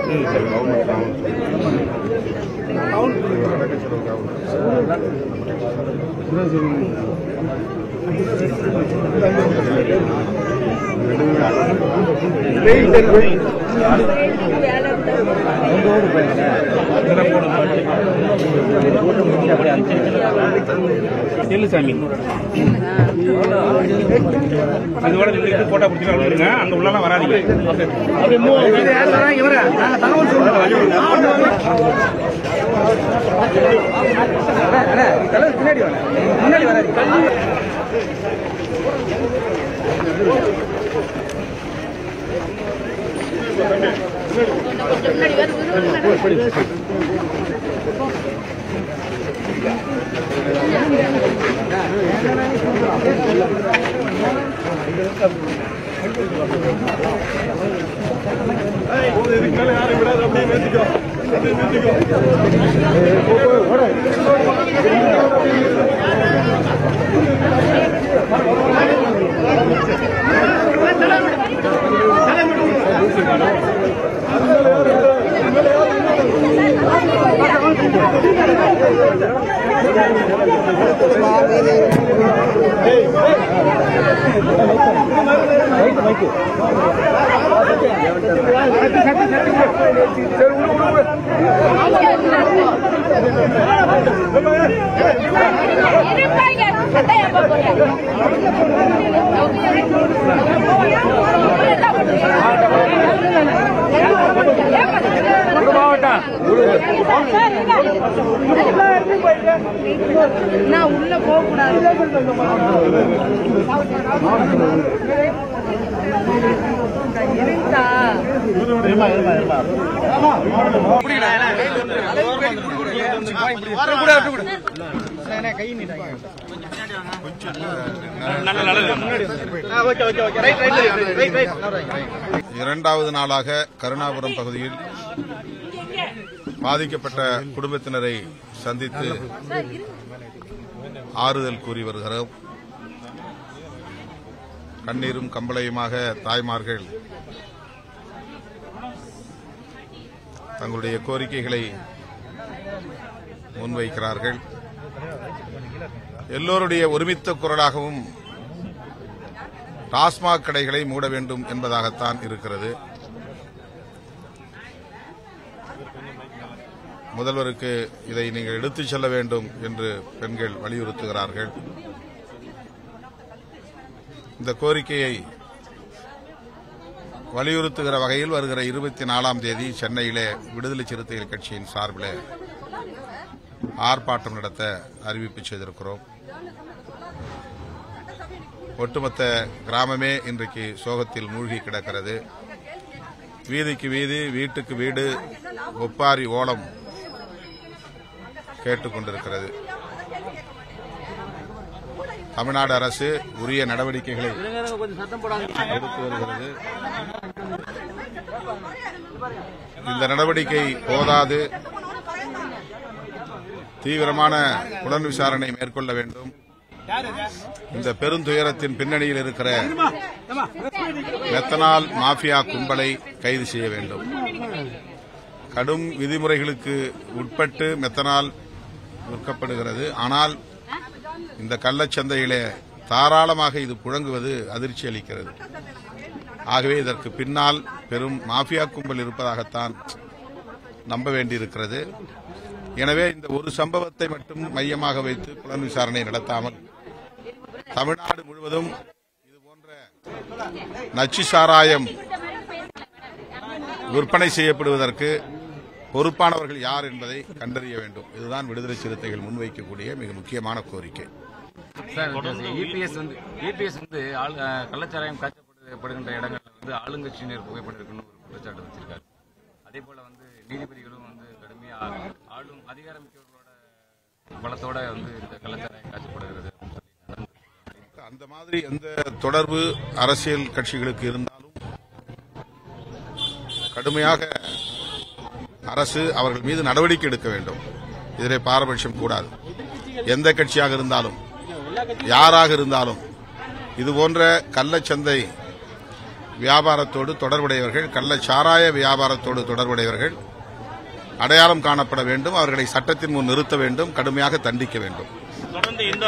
சாமி அதோட போட்டா பிடிச்சிருங்க அங்க உள்ளலாம் வராதீங்க. பின்னாடி முன்னாடி வராது. உள்ள போக கூடாது. இரண்டாவது நாளாக கருணாபுரம் பகுதியில் பாதிக்கப்பட்ட குடும்பத்தினரை சந்தித்து ஆறுதல் கூறி வருகிறோம். கண்ணீரும் கம்பளையுமாக தாய்மார்கள் தங்களுடைய கோரிக்கைகளை முன்வைக்கிறார்கள். எல்லோருடைய ஒருமித்த குரலாகவும் டாஸ்மாக் கடைகளை மூட வேண்டும் என்பதாகத்தான் இருக்கிறது. முதல்வருக்கு இதை நீங்கள் எடுத்துச் செல்ல வேண்டும் என்று பெண்கள் வலியுறுத்துகிறார்கள். இந்த கோரிக்கையை வலியுறுத்துகிற வகையில் வருகிற 24ஆம் தேதி சென்னையிலே விடுதலை சிறுத்தைகள் கட்சியின் சார்பில் ஆர்ப்பாட்டம் நடத்த அறிவிப்பு செய்திருக்கிறோம். ஒட்டுமொத்த கிராமமே இன்றைக்கு சோகத்தில் மூழ்கி கிடக்கிறது. வீதிக்கு வீதி, வீட்டுக்கு வீடு ஒப்பாரி ஓலம் கேட்டுக் கொண்டிருக்கிறது. தமிழ்நாடு அரசு உரிய நடவடிக்கைகளை எடுத்து வருகிறது. இந்த நடவடிக்கை போதாது, தீவிரமான புலன் விசாரணை மேற்கொள்ள வேண்டும். இந்த பெருந்துயரத்தின் பின்னணியில் இருக்கிற மெத்தனால் மாஃபியா கும்பலை கைது செய்ய வேண்டும். கடும் விதிமுறைகளுக்கு உட்பட்டு மெத்தனால் விற்கப்படுகிறது. ஆனால் இந்த கள்ளச்சந்தையிலே தாராளமாக இது புழங்குவது அதிர்ச்சி அளிக்கிறது. ஆகவே இதற்கு பின்னால் பெரும் மாஃபியா கும்பல் இருப்பதாகத்தான் நம்ப வேண்டியிருக்கிறது. எனவே இந்த ஒரு சம்பவத்தை மட்டும் மையமாக வைத்து புலன் விசாரணை நடத்தாமல் தமிழ்நாடு முழுவதும் இதுபோன்ற நச்சு சாராயம் விற்பனை செய்யப்படுவதற்கு பொறுப்பானவர்கள் யார் என்பதை கண்டறிய வேண்டும். இதுதான் விடுதலை சிறுத்தைகள் முன்வைக்கக்கூடிய மிக முக்கியமான கோரிக்கை. இபிஎஸ் வந்து கள்ளச்சாராயம் காய்ச்சப்படுகின்ற இடங்களில் ஆளுங்கட்சியினர் புகைப்படம் இருக்குன்னு ஒரு குற்றச்சாட்டு வச்சிருக்காரு. அதே போல நீதிபதிகளும் கடுமையாக ஆளும் அதிகாரமிக்கவர்களோட பலத்தோட இந்த கள்ளச்சாராயம் காய்ச்சப்படுகிறது. அந்த மாதிரி எந்த தொடர்பு அரசியல் கட்சிகளுக்கு இருந்தாலும் கடுமையாக அரசு அவர்கள் மீது நடவடிக்கை எடுக்க வேண்டும். இதிலே பாரபட்சம் கூடாது. எந்த கட்சியாக இருந்தாலும், யாராக இருந்தாலும் இதுபோன்ற கள்ளச்சந்தை வியாபாரத்தோடு தொடர்புடையவர்கள், கள்ள சாராய வியாபாரத்தோடு தொடர்புடையவர்கள் அடையாளம் காணப்பட வேண்டும். அவர்களை சட்டத்தின் முன் நிறுத்த வேண்டும், கடுமையாக தண்டிக்க வேண்டும். தொடர்ந்து